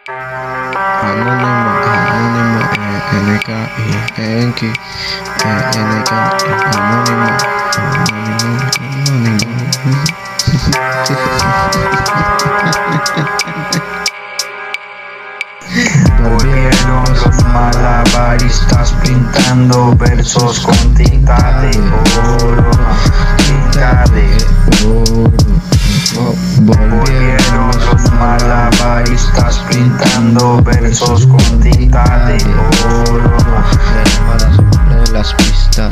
Anónimo, anónimo, NK, NK, anónimo, anónimo, Volvieron los malabaristas pintando versos con tinta de oro, tinta de oro. Volvieron los malabaristas pintando versos con tinta de oro. Derramada sobre las pistas.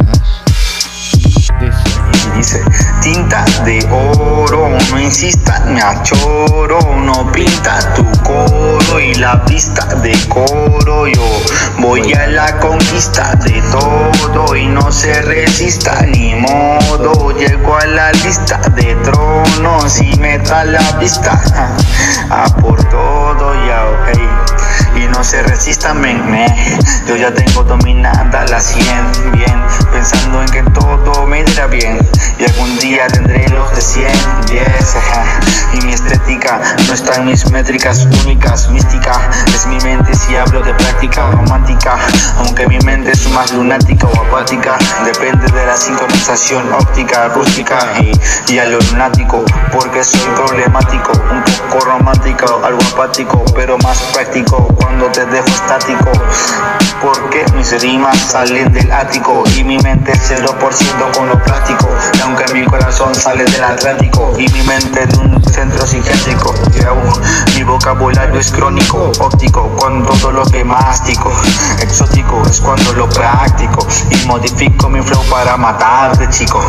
Dice, tinta de oro, no insistas, me achoro, no pinta tu coro y la pista de coro. Yo voy a la conquista de todo y no se resista ni modo. Llego a la lista de tronos y meta la pista a por todo ya, y no se resista, yo ya tengo dominada la 100, bien, pensando en que todo me irá bien, y algún día tendré los de 100, 10, y mi estética no está en mis métricas únicas, mística, es mi mente si hablo de práctica romántica, aunque mi mente es más lunática o apática, depende de la sincronización óptica, rústica, y a lo lunático, porque soy problemático, un poco romántico, algo apático, pero más práctico, cuando te dejo estático, porque mis rimas salen del ático y mi mente es 0% con lo práctico, y aunque mi corazón sale del Atlántico y mi mente de un centro psiquiátrico, mi vocabulario es crónico, óptico, cuando todo lo que mastico, exótico es cuando lo práctico y modifico mi flow para matarte, chico.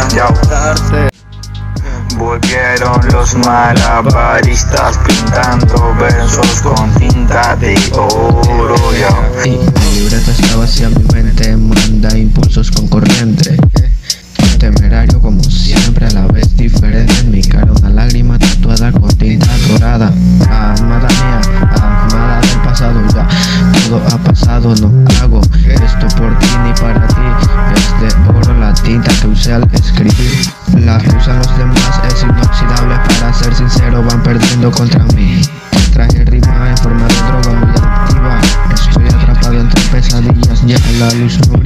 Volvieron los malabaristas pintando versos con tinta de oro, Mi libreta está vacía, mi mente manda impulsos con corriente. Temerario como siempre, a la vez diferente. En mi cara una lágrima tatuada con tinta dorada. Amada mía, amada del pasado, ya todo ha pasado. No hago esto por ti ni para ti. Es de oro la tinta que usé al escribir. La que usan los demás es inoxidable, para ser sincero van perdiendo contra mí. Traje rima en forma de droga muy adictiva. Estoy atrapado entre pesadillas, ya la luz no brilla.